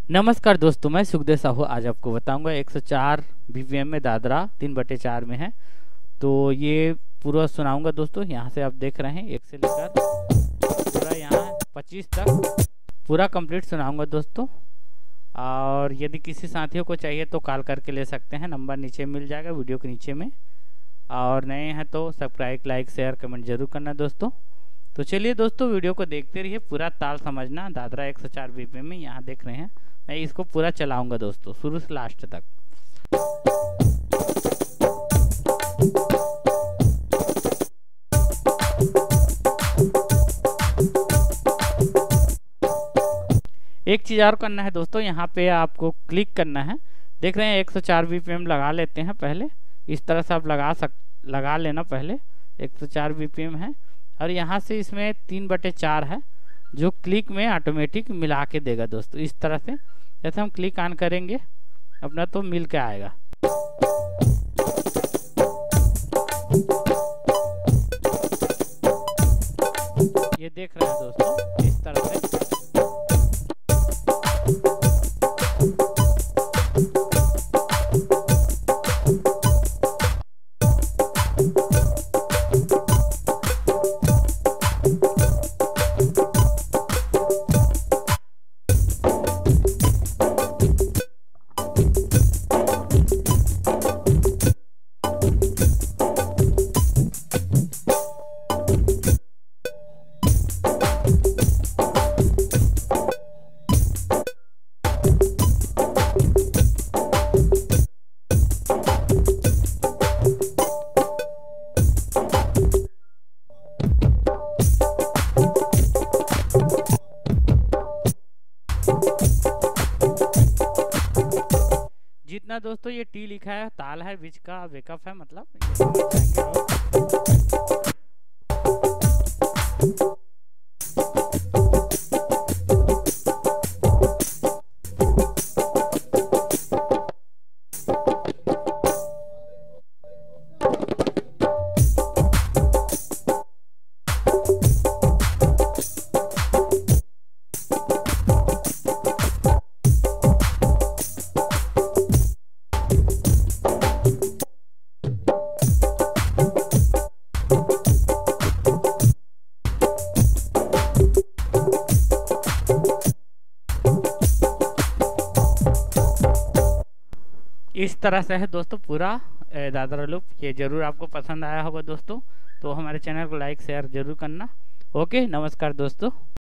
नमस्कार दोस्तों, मैं सुखदेव साहू आज आपको बताऊंगा 104 बीपीएम में दादरा 3/4 में है। तो ये पूरा सुनाऊंगा दोस्तों। यहाँ से आप देख रहे हैं 1 से लेकर पूरा यहाँ 25 तक पूरा कंप्लीट सुनाऊंगा दोस्तों। और यदि किसी साथियों को चाहिए तो कॉल करके ले सकते हैं, नंबर नीचे मिल जाएगा वीडियो के नीचे में। और नए हैं तो सब्सक्राइब, लाइक, शेयर, कमेंट जरूर करना दोस्तों। तो चलिए दोस्तों, वीडियो को देखते रहिए, पूरा ताल समझना। दादरा 104 बीपीएम में यहाँ देख रहे हैं, मैं इसको पूरा चलाऊंगा दोस्तों शुरू से लास्ट तक। एक चीज और करना है दोस्तों, यहाँ पे आपको क्लिक करना है। देख रहे हैं 104 बीपीएम लगा लेते हैं पहले। इस तरह से आप लगा लेना पहले। 104 बीपीएम है और यहाँ से इसमें 3/4 है जो क्लिक में ऑटोमेटिक मिला के देगा दोस्तों। इस तरह से जैसे हम क्लिक ऑन करेंगे अपना तो मिल के आएगा। ये देख रहे हैं दोस्तों इस तरह से। जितना दोस्तों ये टी लिखा है ताल है, बीच का वेकअप है, मतलब इस तरह से है दोस्तों पूरा दादरा लूप। ये जरूर आपको पसंद आया होगा दोस्तों। तो हमारे चैनल को लाइक शेयर जरूर करना। ओके, नमस्कार दोस्तों।